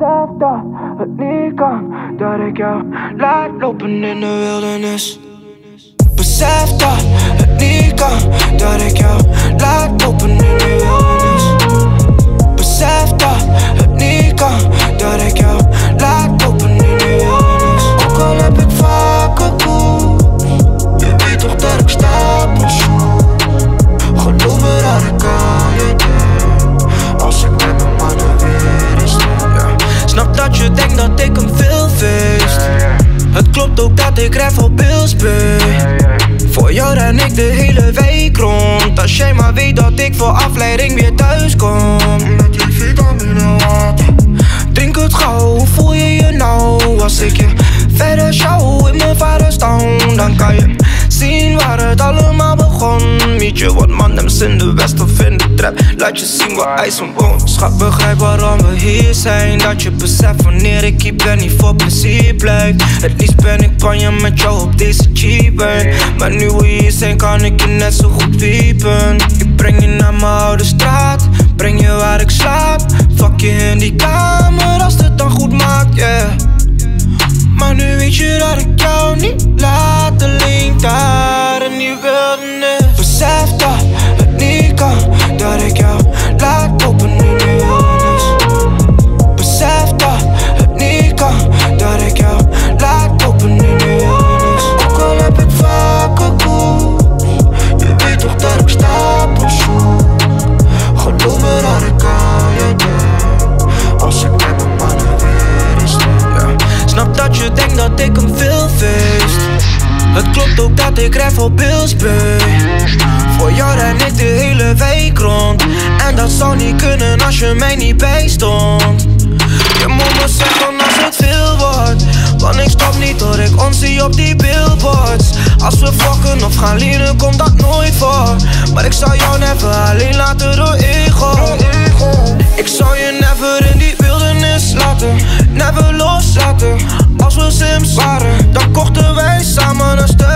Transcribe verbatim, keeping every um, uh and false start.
Besef dat het niet kan, dat ik jou laat lopen in de wildernis. Besef dat het niet kan, dat ik jou laat lopen in de wildernis. Besef dat het niet kan, dat ik jou laat lopen in de wildernis. Ook al heb ik vaker koers, je weet toch dat ik sta op mijn schoen. Geloof me dat ik aan je denk, als ik met mijn mannen weer is. Snap dat je denkt dat ik hem veel feest. Het klopt ook dat ik ref op Bills ben. Voor jou ren ik de hele week rond. Als jij maar weet dat ik voor afleiding weer thuis kom. Met die vitamine water. Drink het gauw, hoe voel je je nou? Als ik je verder show in mijn vaders town, dan kan je zien waar het allemaal begon. Meet je wat mandems in de west of in de trap. Laat je zien waar ijs van woont. Schat, begrijp waarom we hier zijn. Dat je beseft wanneer ik hier ben, niet voor plezier blijft. Het liefst ben ik panje met jou op deze G-band. Maar nu we hier zijn kan ik je net zo goed wiepen. Ik breng je naar mijn oude straat, breng je waar ik slaap. Fuck je in die kamer als het dan goed maakt, yeah. Maar nu weet je dat ik jou niet laat alleen daar in die wildernis. Besef dat het niet kan, dat ik jou laat lopen in de wildernis. Besef dat het niet kan, dat ik jou laat lopen in de wildernis. Ook al heb ik vaker koers, je weet toch dat ik sta op mijn schoen. Geloof me dat ik aan je denk, als ik met mijn mannen weer is. Snap dat je denkt dat ik hem veel feest. Het klopt ook dat ik ref op Bills ben. Voor jou ren ik de hele week rond. En dat zou niet kunnen als je mij niet bijstond. Je moet me zeggen als het veel wordt, want ik stop niet tot ik ons zie op die billboards. Als we fokken of gaan leren komt dat nooit voor. Maar ik zou jou never alleen laten door ego. Ik zou je never in die wildernis laten, never loslaten. Als we Sims waren, dan kochten wij samen een stuk